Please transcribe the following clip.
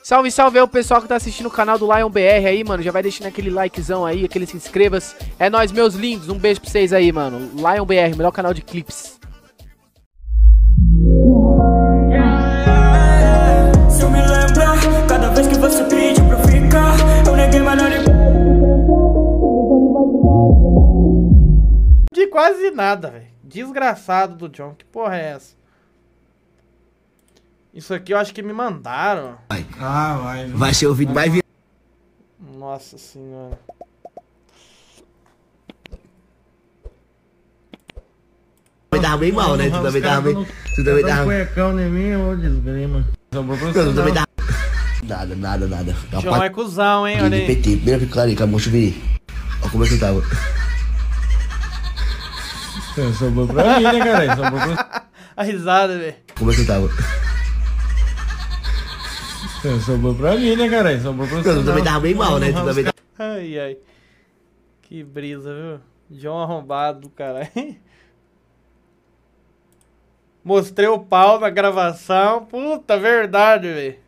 Salve, salve aí o pessoal que tá assistindo o canal do Lion BR aí, mano. Já vai deixando aquele likezão aí, aquele se inscreva-se. É nóis, meus lindos. Um beijo pra vocês aí, mano. Lion BR, melhor canal de clipes. Se eu me lembrar, cada vez que você pede pra ficar, eu neguei, mas não de quase nada, velho. Desgraçado do John. Que porra é essa? Isso aqui eu acho que me mandaram. Vai ser o vídeo mais viral. Nossa senhora. Também tava bem mal, né? Tu também tava bem. Tu também tava. Cuecão em mim, ô desgrima. Tu também tava. Nada. John é cuzão, hein? Olha De aí. PT, primeira picada aí, acabou chuveiro. Olha como é que eu tava. Sobrou pra mim, né, caralho? Sobrou pra... A risada, velho. Como é que eu tava? Sobrou pra mim, né, caralho? Sobrou pra você. Tu também tava bem mal, né? Tu também tava. Ai. Que brisa, viu? John arrombado do caralho. Mostrei o pau na gravação. Puta, verdade, velho.